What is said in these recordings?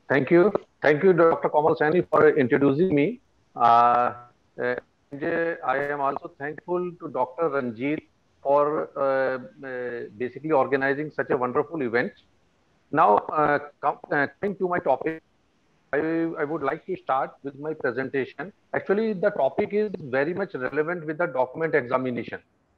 Thank you, Dr. Kamal Sani, for introducing me. And I am also thankful to Dr. Ranjit for basically organizing such a wonderful event. Now, coming to my topic, I would like to start with my presentation. Actually, the topic is very much relevant with the document examination,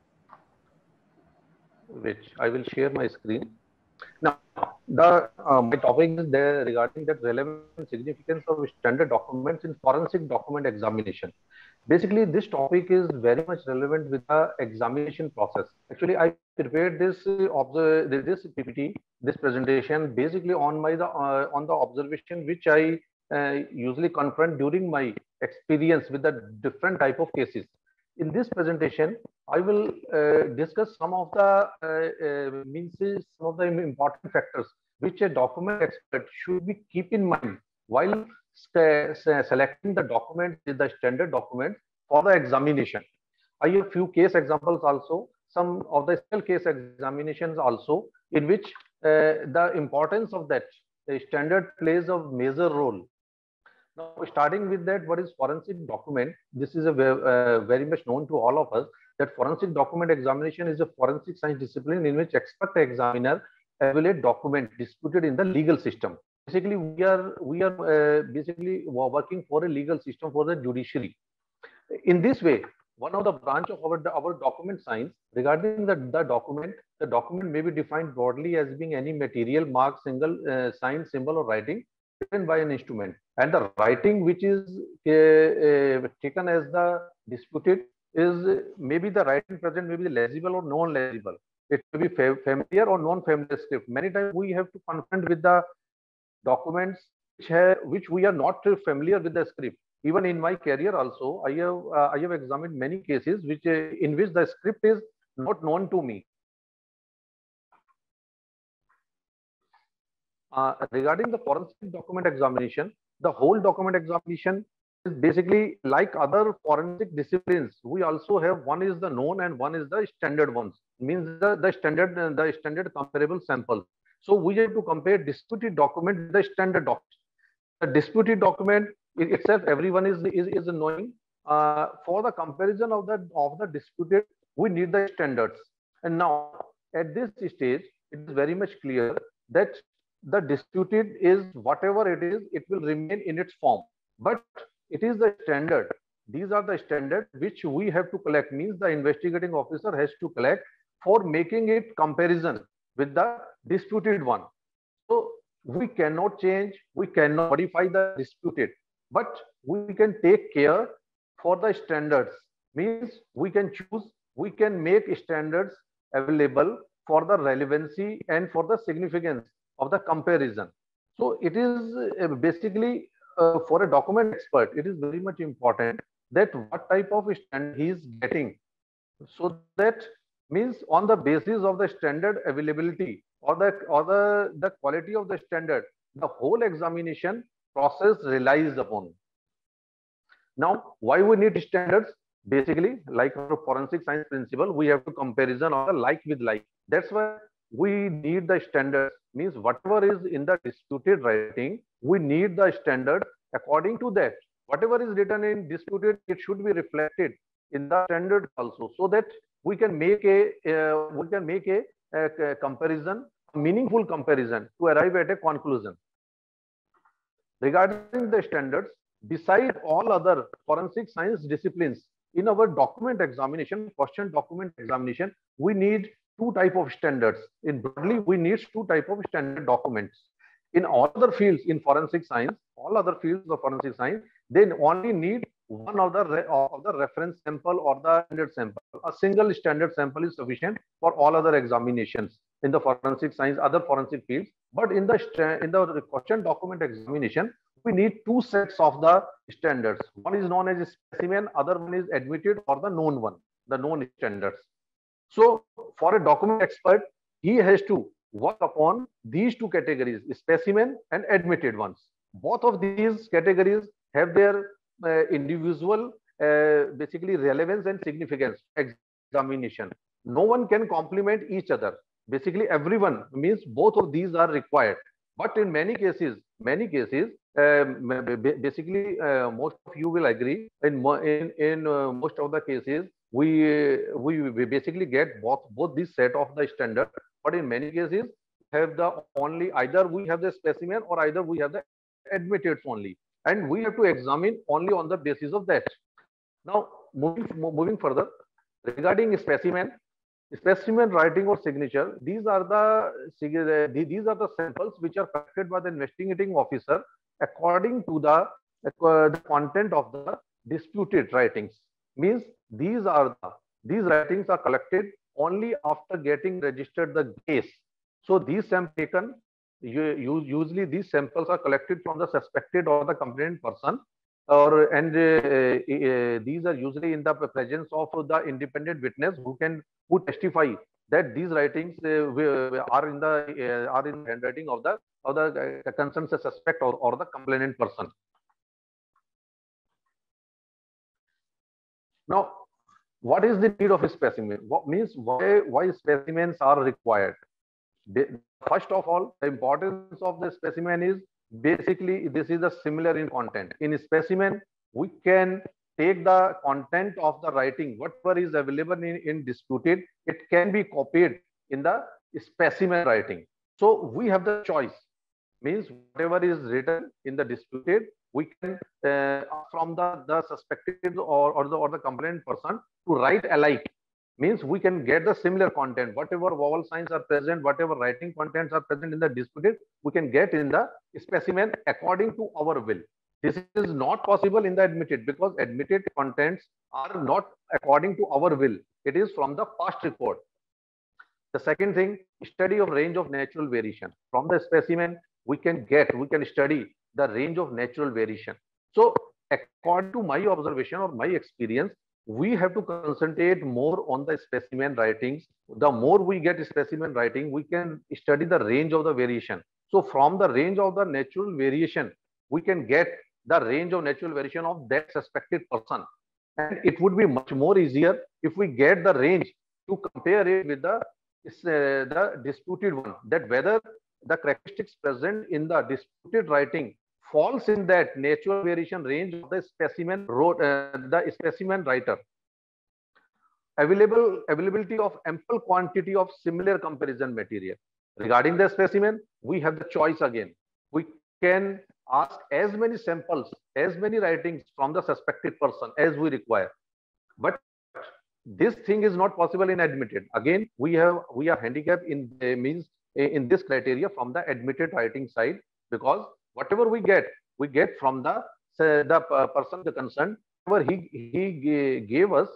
which I will share my screen. Now, the my topic is there regarding that relevance and significance of standard documents in forensic document examination. Basically, this topic is very much relevant with the examination process. Actually, I prepared this PPT, this presentation, basically on the observation which I usually confront during my experience with the different type of cases. In this presentation, I will discuss some of the some of the important factors which a document expert should be keep in mind while selecting the document with the standard document for the examination. I have few case examples also, some of the special case examinations also, in which the importance of that standard plays a major role. Now, starting with that, what is forensic document? This is a very much known to all of us that forensic document examination is a forensic science discipline in which expert examiner evaluate document disputed in the legal system. Basically, we are basically working for a legal system for the judiciary. In this way, one of the branch of our document science regarding the document may be defined broadly as being any material, mark, single, sign, symbol, or writing written by an instrument, and the writing which is taken as the disputed is maybe the writing present may be legible or non-legible. It may be familiar or non-familiar script. Many times we have to confront with the documents which we are not familiar with the script. Even in my career also, I have examined many cases which in which the script is not known to me. Regarding the forensic document examination, the whole document examination is basically like other forensic disciplines. We also have one is the known and one is the standard ones. Means the standard comparable samples. So we have to compare disputed document with the standard document. The disputed document itself, everyone is knowing. For the comparison of the disputed, we need the standards. And now at this stage, it is very much clear that the disputed is whatever it is, it will remain in its form. But it is the standard. These are the standards which we have to collect. Means the investigating officer has to collect for making it comparison with the disputed one. So we cannot change, we cannot modify the disputed, but we can take care for the standards. Means we can choose, we can make standards available for the relevancy and for the significance of the comparison. So it is basically for a document expert, it is very much important that what type of standard he is getting, so that means on the basis of the standard availability or the quality of the standard, the whole examination process relies upon. Now, why we need standards? Basically, like our forensic science principle, we have to comparison of the like with like. That's why we need the standards. Means whatever is in the disputed writing, we need the standard. According to that, whatever is written in disputed, it should be reflected in the standard also, so that we can make a comparison, a meaningful comparison to arrive at a conclusion. Regarding the standards, beside all other forensic science disciplines, in our document examination, question document examination, we need two type of standards. In broadly, we need two type of standard documents. In all other fields in forensic science, all other fields of forensic science, they only need one of the reference sample or the standard sample. A single standard sample is sufficient for all other examinations in the forensic science, other forensic fields. But in the question document examination, we need two sets of the standards. One is known as a specimen, other one is admitted or the known one, the known standards. So for a document expert, he has to work upon these two categories, specimen and admitted ones. Both of these categories have their individual basically relevance and significance examination. No one can complement each other. Basically, everyone means both of these are required. But in many cases, many cases, basically, most of you will agree. In most of the cases, we basically get both this set of the standard, but in many cases have the only either we have the specimen or either we have the admitted only, and we have to examine only on the basis of that. Now, moving further regarding specimen writing or signature, these are the samples which are collected by the investigating officer according to the content of the disputed writings. Means these writings are collected only after getting registered the case. So these samples taken, usually these samples are collected from the suspected or the complainant person, these are usually in the presence of the independent witness who testify that these writings are in the handwriting of the concerned suspect or the complainant person. Now, what is the need of a specimen? What means why specimens are required? First of all, the importance of the specimen is basically this is a similar in content. In a specimen, we can take the content of the writing, whatever is available in disputed, it can be copied in the specimen writing. So we have the choice. Means whatever is written in the disputed, we can from the suspected or the complainant person to write alike. Means we can get the similar content, whatever vowel signs are present, whatever writing contents are present in the disputed, we can get in the specimen according to our will. This is not possible in the admitted because admitted contents are not according to our will. It is from the past record. The second thing, study of range of natural variation. From the specimen, we can study the range of natural variation. So according to my observation or my experience, we have to concentrate more on the specimen writings. The more we get specimen writing, we can study the range of the variation. So from the range of the natural variation, we can get the range of natural variation of that suspected person. And it would be much more easier if we get the range to compare it with the disputed one, that whether the characteristics present in the disputed writing falls in that natural variation range of the specimen writer. Availability of ample quantity of similar comparison material. Regarding the specimen, we have the choice again. We can ask as many samples, as many writings from the suspected person as we require. But this thing is not possible in admitted. Again, we are handicapped in this criteria from the admitted writing side, because whatever we get from the person concerned, whatever he gave us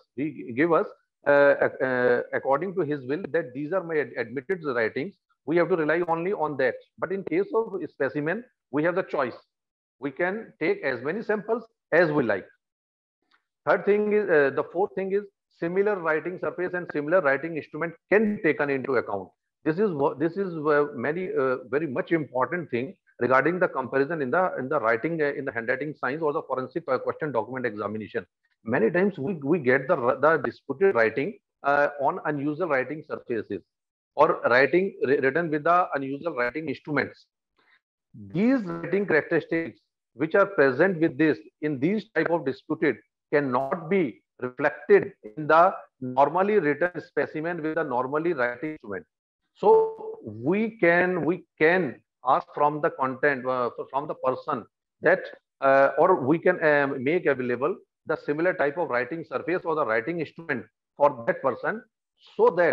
according to his will, that these are my admitted writings. We have to rely only on that. But in case of specimen, we have the choice. We can take as many samples as we like. Third thing is the fourth thing is similar writing surface and similar writing instrument can be taken into account. This is very much important thing regarding the comparison in the writing in the handwriting science or the forensic question document examination. Many times we get the disputed writing on unusual writing surfaces or writing written with the unusual writing instruments. These writing characteristics which are present with this in these type of disputed cannot be reflected in the normally written specimen with the normally writing instrument. So we can ask from the content from the person that or we can make available the similar type of writing surface or the writing instrument for that person, so that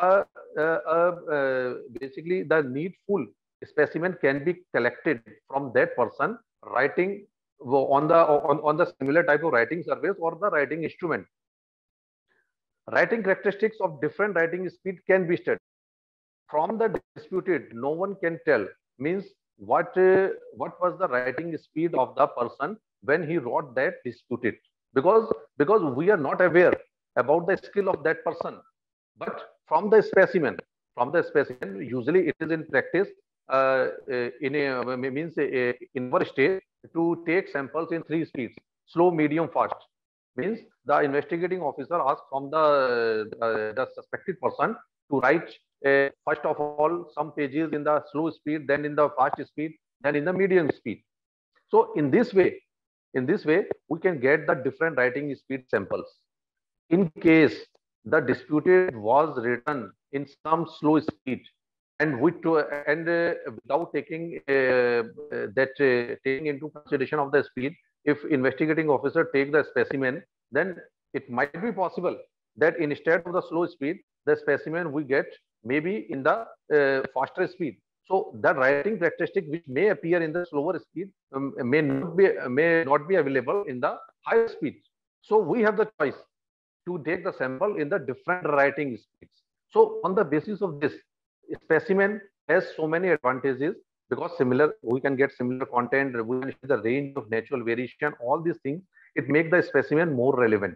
basically the needful specimen can be collected from that person writing on the similar type of writing surface or the writing instrument. Writing characteristics of different writing speed can be studied. From the disputed, no one can tell, means what was the writing speed of the person when he wrote that disputed, because we are not aware about the skill of that person. But from the specimen usually it is in practice in our state to take samples in 3 speeds: slow, medium, fast. Means the investigating officer asks from the suspected person to write first of all some pages in the slow speed, then in the fast speed, than in the medium speed. So in this way, we can get the different writing speed samples. In case the disputed was written in some slow speed, and without taking taking into consideration of the speed, if investigating officer take the specimen, then it might be possible that instead of the slow speed, the specimen we get maybe in the faster speed. So the writing characteristic which may appear in the slower speed may not be available in the higher speed. So we have the choice to take the sample in the different writing speeds. So on the basis of this, specimen has so many advantages because similar, we can get similar content, we can see the range of natural variation, all these things, it make the specimen more relevant.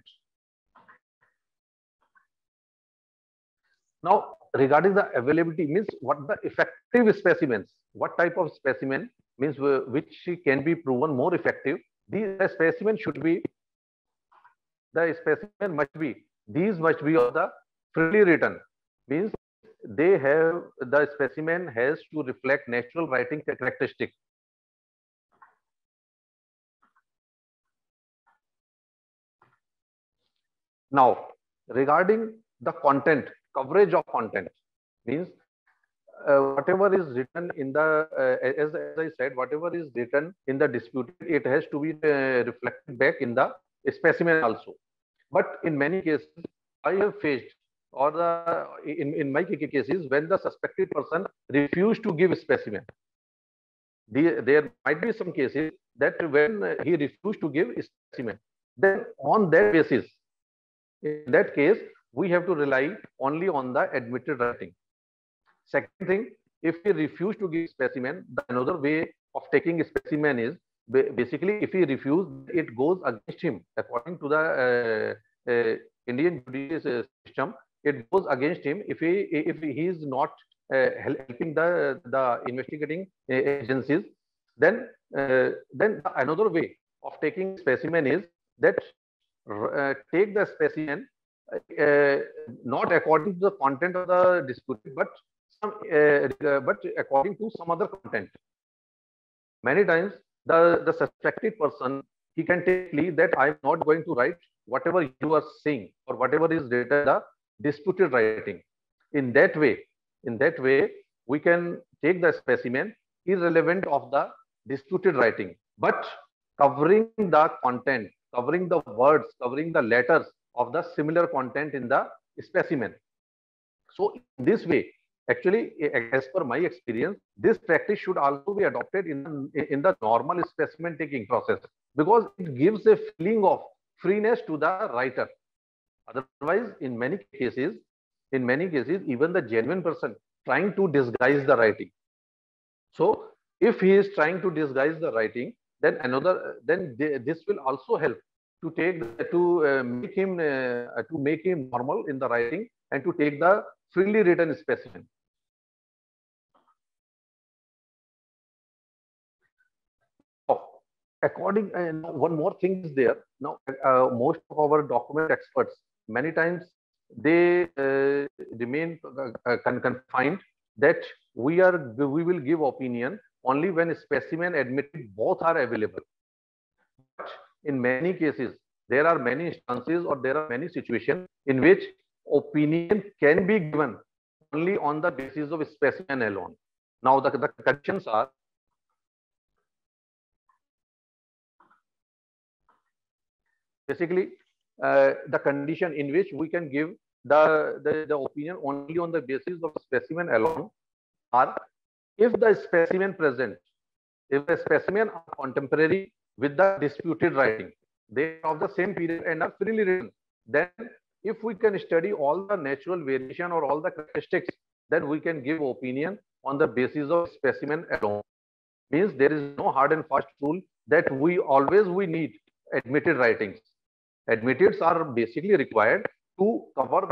Now, regarding the availability means what the effective specimens, what type of specimen means which can be proven more effective. The specimen should be, the specimen must be, these must be of the freely written, means they have, the specimen has to reflect natural writing characteristic. Now, regarding the content, coverage of content means whatever is written in the, as I said, whatever is written in the dispute, it has to be reflected back in the specimen also. But in many cases, I have faced, or in my cases, when the suspected person refused to give specimen, there might be some cases that when he refused to give specimen, then on that basis, in that case, we have to rely only on the admitted writing. Second thing, if he refused to give specimen, the another way of taking a specimen is basically if he refused, it goes against him according to the Indian judicial system. It goes against him if he is not helping the investigating agencies. Then another way of taking specimen is that take the specimen not according to the content of the dispute, but according to some other content. Many times, the suspected person, he can take plea that I am not going to write whatever you are saying or whatever is written the disputed writing. In that way, we can take the specimen irrelevant of the disputed writing, but covering the content, covering the words, covering the letters of the similar content in the specimen. So in this way, actually, as per my experience, this practice should also be adopted in the normal specimen taking process, because it gives a feeling of freeness to the writer. Otherwise, in many cases, even the genuine person trying to disguise the writing. So if he is trying to disguise the writing, then this will also help to make him normal in the writing and to take the freely written specimen. According, one more thing is there. Now, most of our document experts, many times they remain confined that we will give opinion only when a specimen admitted both are available. But in many cases, there are many instances or there are many situations in which opinion can be given only on the basis of specimen alone. Now, the conditions are basically the condition in which we can give the opinion only on the basis of specimen alone are if the specimen present, if the specimen are contemporary with the disputed writing, they are of the same period and are freely written, then if we can study all the natural variation or all the characteristics, then we can give opinion on the basis of specimen alone. Means there is no hard and fast rule that we need admitted writings. Admitteds are basically required to cover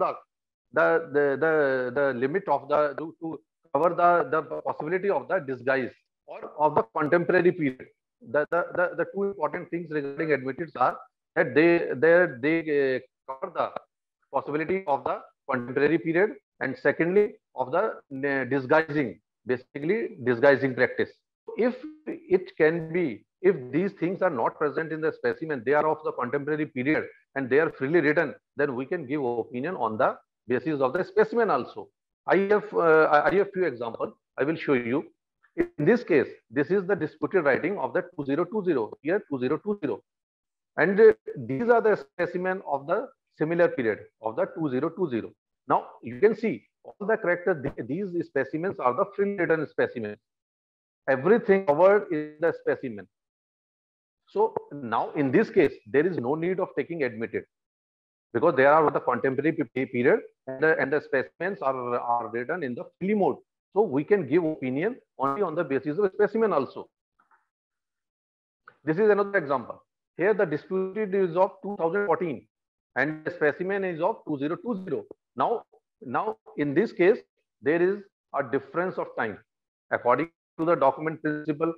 the limit of to cover the possibility of the disguise or of the contemporary period. The two important things regarding admitteds are that they cover the possibility of the contemporary period, and secondly of the disguising, basically disguising practice. if it can be, if these things are not present in the specimen, they are of the contemporary period and they are freely written, then we can give opinion on the basis of the specimen also. I have few examples. I will show you. In this case, this is the disputed writing of the 2020, year 2020, and these are the specimen of the similar period of the 2020. Now you can see all the characters. These specimens are the freely written specimens. Everything covered is the specimen. So now in this case, there is no need of taking admitted because they are of the contemporary period and the specimens are written in the freely mode. So we can give opinion only on the basis of a specimen also. This is another example. Here the disputed is of 2014 and the specimen is of 2020. Now in this case, there is a difference of time. According to the document principle,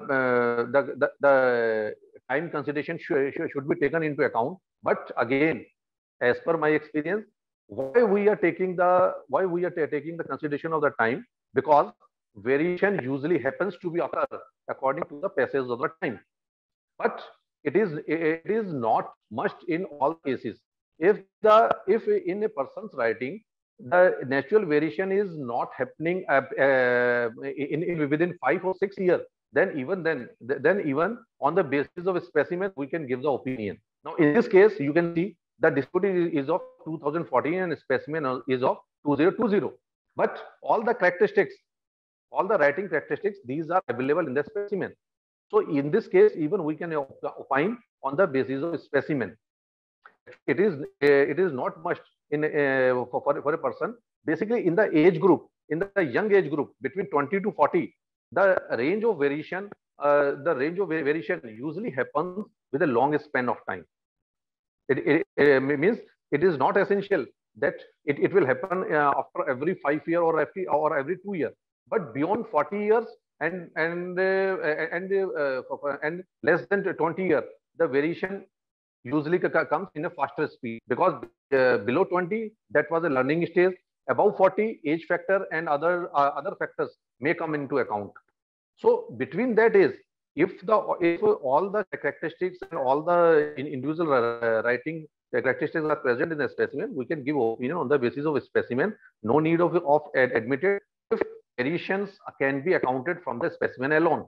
the time consideration should be taken into account. But again, as per my experience, why we are taking the consideration of the time? Because variation usually happens to be occur according to the passage of the time. But it is not must in all cases. If in a person's writing the natural variation is not happening within 5 or 6 years, then even on the basis of a specimen we can give the opinion. Now in this case, you can see the dispute is of 2014 and specimen is of 2020. But all the characteristics, all the writing characteristics, these are available in the specimen. So in this case, even we can opine on the basis of specimen. It is not must in for a person. Basically, in the age group, in the young age group between 20 to 40, the range of variation usually happens with a long span of time. It means it is not essential that it will happen after every 5 years or every 2 years, but beyond 40 years and less than 20 years, the variation usually comes in a faster speed, because below 20 that was a learning stage. Above 40, age factor and other factors may come into account. So between that is, if all the characteristics and all the individual writing characteristics are present in the specimen, we can give opinion on the basis of a specimen. No need of admitted if variations can be accounted from the specimen alone.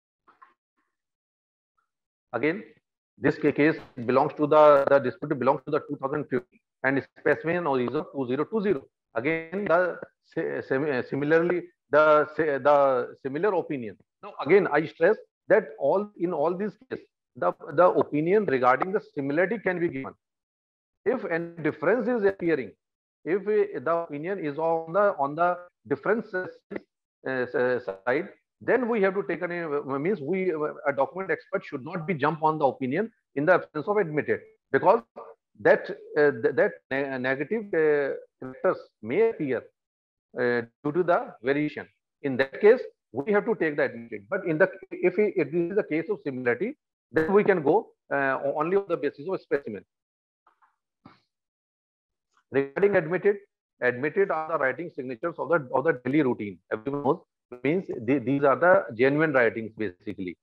Again, this case belongs to the dispute belongs to the 2015 and specimen is of 2020. Again, similarly the similar opinion. Now again, I stress that in all these cases, the opinion regarding the similarity can be given. If any difference is appearing, if the opinion is on the difference side, then we have to take means a document expert should not be jump on the opinion in the absence of admitted, because that negative factors may appear due to the variation. In that case, we have to take the admitted. But if it is a case of similarity, then we can go only on the basis of a specimen. Regarding admitted are the writing signatures of the daily routine. Everyone knows, means these are the genuine writings basically.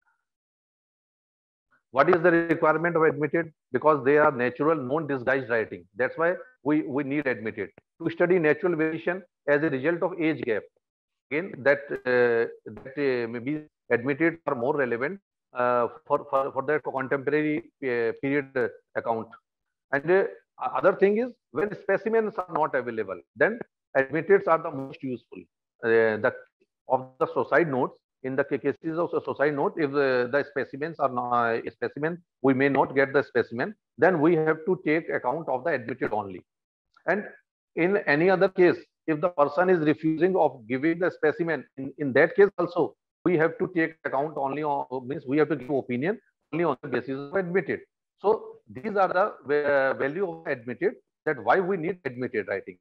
What is the requirement of admitted? Because they are natural, non-disguised writing. That's why we need admitted to study natural variation as a result of age gap. Again, that maybe admitted are more relevant for the contemporary period account. And other thing is, when specimens are not available, then admitteds are the most useful. Of the suicide notes, in the cases of suicide note, if the specimens are not a specimen, we may not get the specimen, then we have to take account of the admitted only. And in any other case, if the person is refusing of giving the specimen, in that case also, we have to take account only on, means we have to give opinion only on the basis of admitted. So these are the value of admitted, that why we need admitted writing.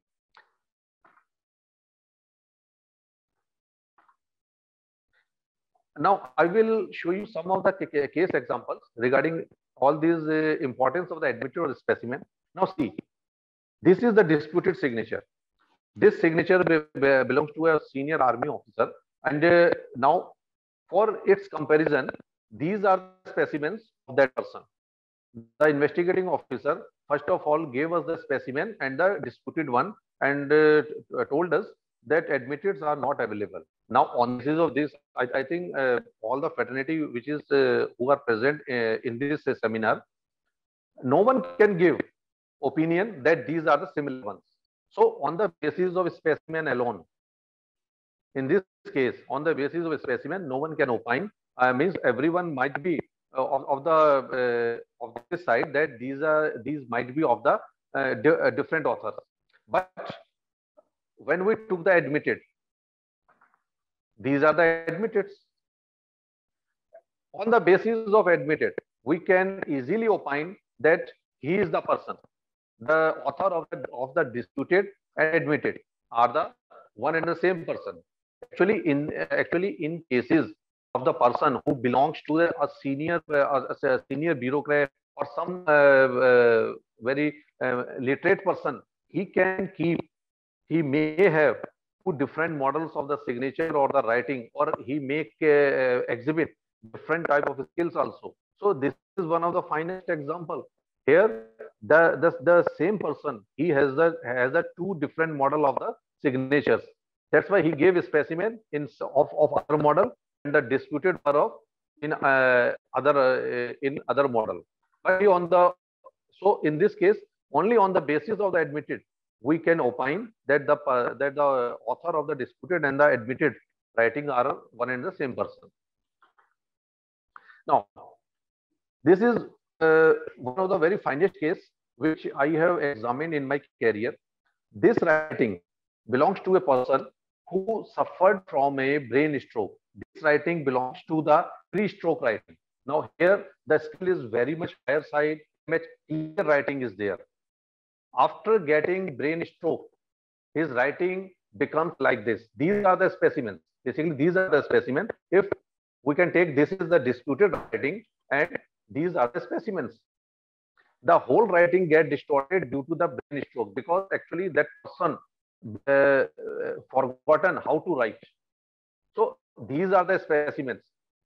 Now I will show you some of the case examples regarding all these importance of the admitted or the specimen. Now see, this is the disputed signature. This signature belongs to a senior army officer, and now For its comparison, these are specimens of that person. The investigating officer first of all gave us the specimen and the disputed one, and told us that admitteds are not available. Now, on the basis of this, I think all the fraternity which is who are present in this seminar, no one can give opinion that these are the similar ones. So, on the basis of specimen alone, in this case, on the basis of a specimen, no one can opine. Means everyone might be of this side that these might be of the different authors. But when we took the admitted, these are the admitted. On the basis of admitted, we can easily opine that he is the person. The author of the disputed and admitted are the one and the same person. Actually, in cases of the person who belongs to a senior bureaucrat or some very literate person, he may have two different models of the signature or the writing, or he may exhibit different type of skills also. So this is one of the finest example. Here, the same person, he has the two different model of the signatures. That's why he gave a specimen of other model, and the disputed were of in other model. But so in this case, only on the basis of the admitted, we can opine that the author of the disputed and the admitted writing are one and the same person. Now, this is one of the very finest case which I have examined in my career. This writing belongs to a person who suffered from a brain stroke. This writing belongs to the pre-stroke writing. Now here the skill is very much higher side, much clear writing is there. After getting brain stroke, his writing becomes like this. These are the specimens. Basically, these are the specimens. If we can take, this is the disputed writing and these are the specimens. The whole writing get distorted due to the brain stroke, because actually that person forgotten how to write. So these are the specimens.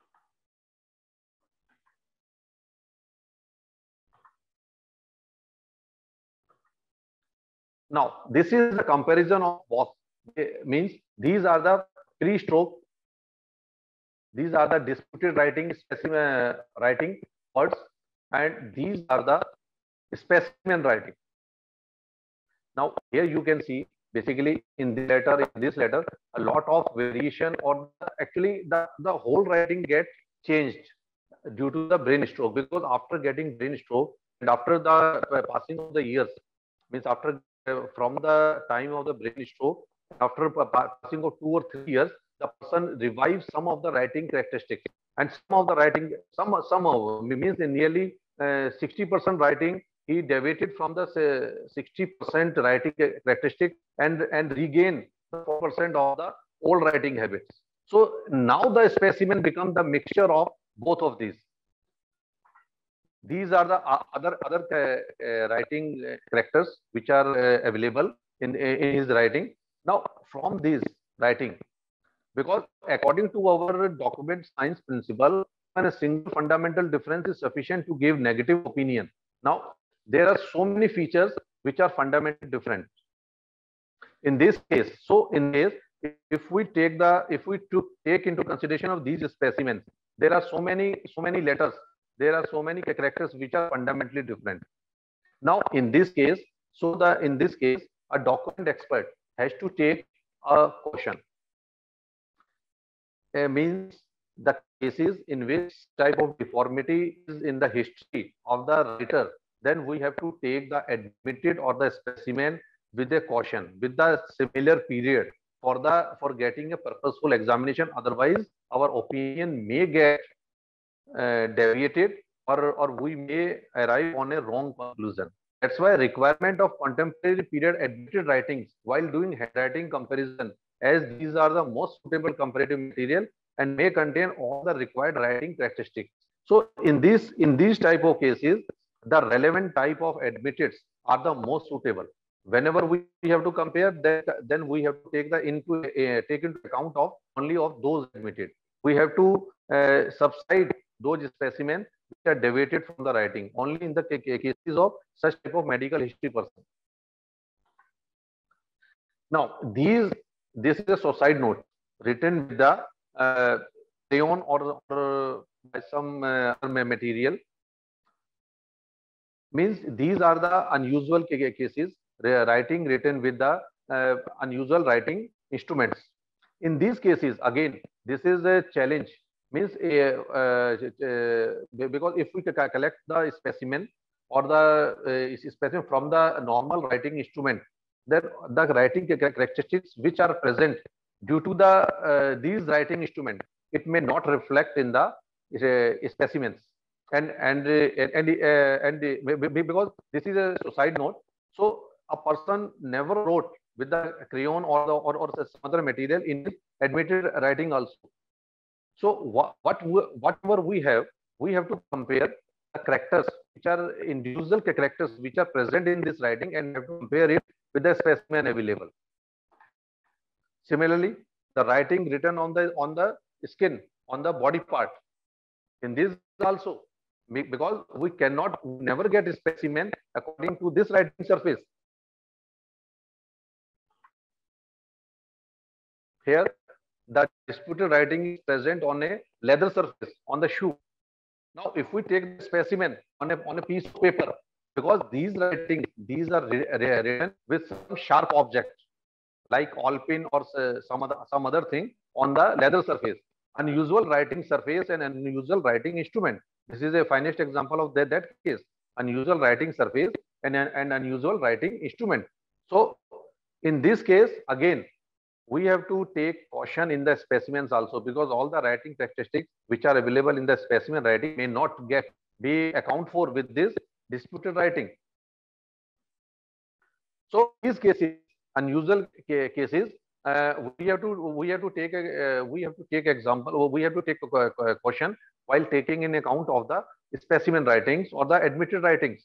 Now, this is the comparison of both. It means these are the pre-stroke, these are the disputed writing specimen writing words, and these are the specimen writing. Now, here you can see basically in this letter, a lot of variation, or actually the whole writing gets changed due to the brain stroke, because after getting brain stroke and after the passing of the years, means after from the time of the brain stroke, after passing of 2 or 3 years, the person revives some of the writing characteristics, and some of the writing, somehow means in nearly 60% writing, he deviated from the 60% writing characteristic and regain 4% of the old writing habits. So now the specimen becomes the mixture of both of these. These are the other writing characters which are available in his writing. Now, from this writing, because according to our document science principle, when a single fundamental difference is sufficient to give negative opinion. Now, there are so many features which are fundamentally different. In this case, so in this, if we take into consideration of these specimens, there are so many letters, there are so many characters which are fundamentally different. Now, in this case, a document expert has to take a question. Means the cases in which type of deformity is in the history of the writer, then we have to take the admitted or the specimen with a caution, with the similar period for getting a purposeful examination. Otherwise, our opinion may get deviated, or we may arrive on a wrong conclusion. That's why requirement of contemporary period admitted writings while doing handwriting comparison, as these are the most suitable comparative material and may contain all the required writing characteristics. So in these type of cases, the relevant type of admitteds are the most suitable. Whenever we have to compare that, then we have to take into account of only of those admitted. We have to subside those specimens which are deviated from the writing only in the cases of such type of medical history person. Now, this is a suicide note written with the crayon or by some material. Means these are the unusual cases, writing written with the unusual writing instruments. In these cases, again, this is a challenge. Means because if we collect the specimen or the specimen from the normal writing instrument, then the writing characteristics which are present due to the these writing instruments, it may not reflect in the specimens. And because this is a suicide note, so a person never wrote with the crayon or some other material in his admitted writing also. So whatever we have to compare the characters which are individual characters which are present in this writing and have to compare it with the specimen available. Similarly, the writing written on the skin, on the body part, in this also, because we cannot never get a specimen according to this writing surface. Here, the disputed writing is present on a leather surface, on the shoe. Now, if we take the specimen on a piece of paper, because these writings, these are written with some sharp object, like all-pin or some other thing on the leather surface. Unusual writing surface and unusual writing instrument. This is a finest example of that case. Unusual writing surface and an unusual writing instrument. So, in this case, again, we have to take caution in the specimens also, because all the writing characteristics which are available in the specimen writing may not be account for with this disputed writing. So these cases, unusual cases, we have to take example, or we have to take a caution while taking in account of the specimen writings or the admitted writings.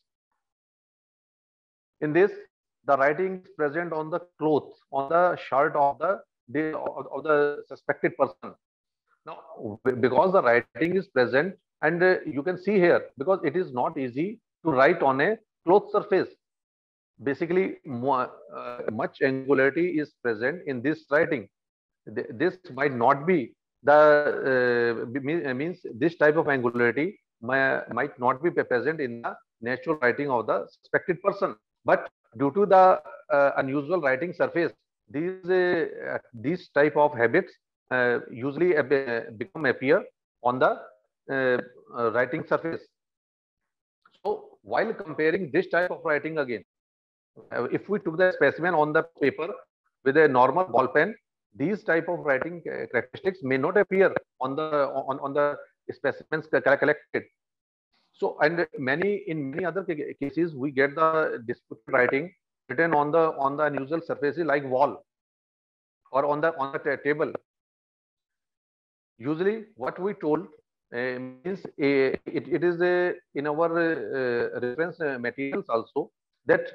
In this, the writing is present on the clothes, on the shirt of the suspected person. Now, because the writing is present, and you can see here, because it is not easy to write on a cloth surface. Basically, much angularity is present in this writing. This might not be the means this type of angularity might not be present in the natural writing of the suspected person. But due to the unusual writing surface, these type of habits usually appear on the writing surface. So while comparing this type of writing again, if we took the specimen on the paper with a normal ball pen, these type of writing characteristics may not appear on the specimens collected. So, and in many other cases, we get the disputed writing written on the unusual surfaces like wall or on the table. Usually, what we told means it is in our reference materials also, that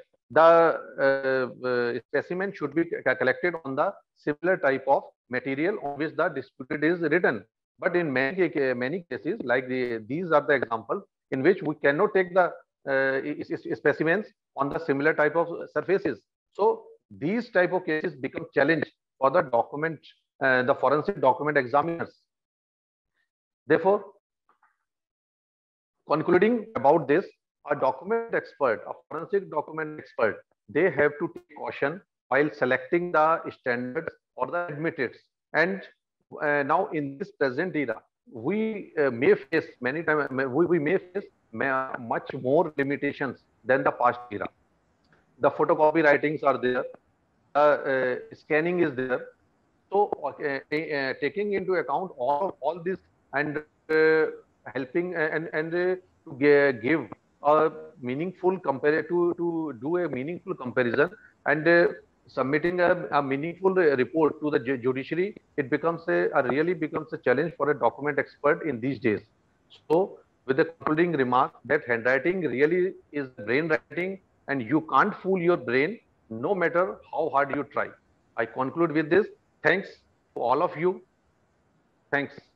the specimen should be collected on the similar type of material on which the disputed is written. But in many cases, like these are the examples in which we cannot take the specimens on the similar type of surfaces. So these type of cases become challenge for the the forensic document examiners. Therefore, concluding about this, a document expert, a forensic document expert, they have to take caution while selecting the standards or the admitteds. And now in this present era, we may face many times, we may face much more limitations than the past era. The photocopy writings are there, scanning is there. So taking into account all this and helping and to give a meaningful to do a meaningful comparison and submitting a meaningful report to the judiciary, it becomes really becomes a challenge for a document expert in these days. So with the concluding remark that handwriting really is brain writing, and you can't fool your brain no matter how hard you try. I conclude with this. Thanks to all of you. Thanks.